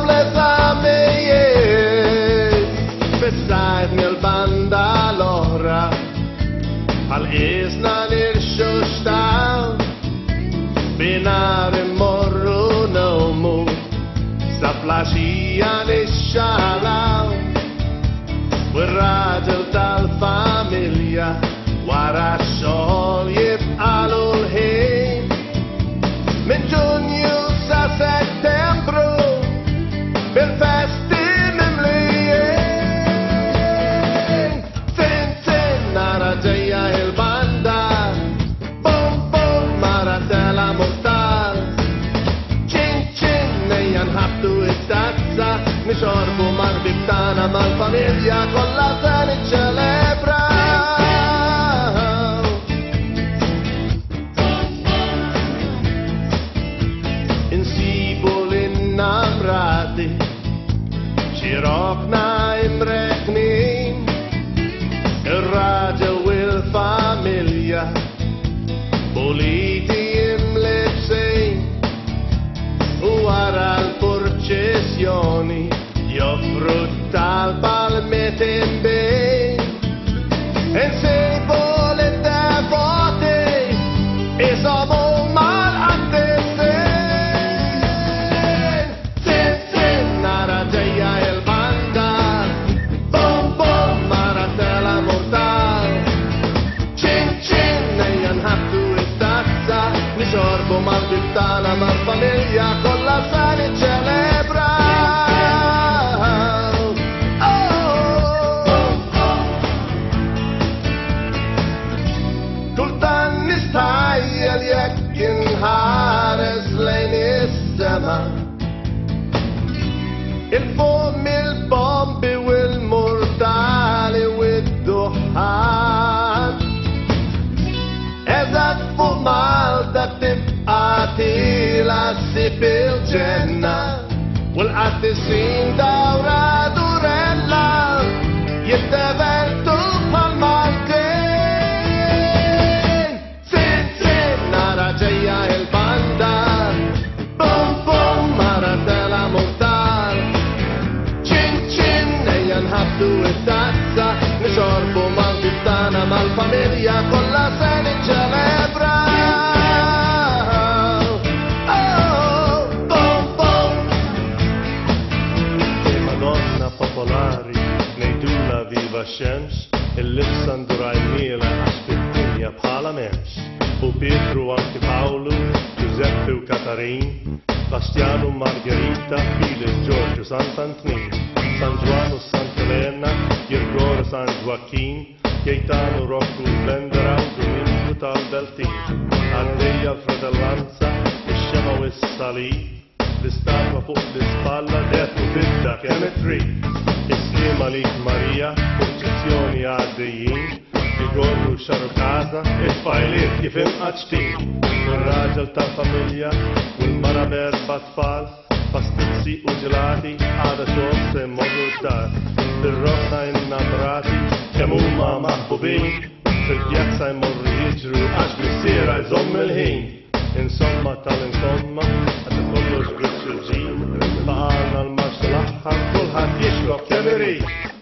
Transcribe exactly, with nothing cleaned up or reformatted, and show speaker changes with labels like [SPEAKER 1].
[SPEAKER 1] Banda l-oħra għal-isna nirxuxtaw binar immorru nawmu sa flaxija nixxalaw u r-raġel tal-familja wara x-xogħol jibqalu l-ħin minn Ġunju sa Settembru bil-festi ġejja il-banda bum bum maratela mortal ċin ċin nejja nħabtu it-tazza nixorbu mal-bib tagħna mal-familja kollha se niċċelebraw insibu l-innamrati xirokna imreħnin ir-raġel familja Politi imlebsejn u wara l-purċessjoni joffru talba l-metin bejn insejbu l-devoti isomu mal-qaddisejn sin sin nara ġejja il-banda bum bum maratela mortal nixorbu mal-bib tagħna mal-familja kollha se niċċelebraw. Kultant nistajjel jekk inħares lejn is-sema il-fuq mill-bombi u l-murtali u d-duħan eżatt fuq Malta tibqa' tila ssib il-ġenna u l-qattisin dawra durella jittevertu bħal-Maltin sin sin nara ġejja il-banda bum bum maratela mortal ċin ċin ejja nħabtu it-tazza nixorbu mal-bib tagħna mal-familja kollha se niċċelebraw. Popolari nejdula viva xemx il-lipsandu rajmiela għax fid-dinja bħala memx u Pietru anki Pawlu, Giuseppe u Katarin Bastiano Margherita, Felix, Giorgio, Sant'Antnin San Giovanni, Sant'Elena, Girgore, San Joaquin Gaetano, Rocco, Blendera, Domingo tal-Deltin għaddejja l-fratellanza ix-xema u s-salib l-istatwa fuq l-ispalla dettu fidda kemm it-trid Islim għalik Marija, proċezzjoni għaddejjin Igorru xarru kaza, il-fajliet kif imqaċtin Ir-raġel tal-familja u l-mara berba tfal Pastizzi u ġelati għada xogħol se mmorru d-dar Bir-rokna innamrati kemm huma maħbubin Fil-pjazza jmorru jiġru għax missiera jżomm il-ħin Insomma tal-insomma għad kollox biex il-ġin Baqalna l-maċ l-aħħar kulħadd jixloq kemm irid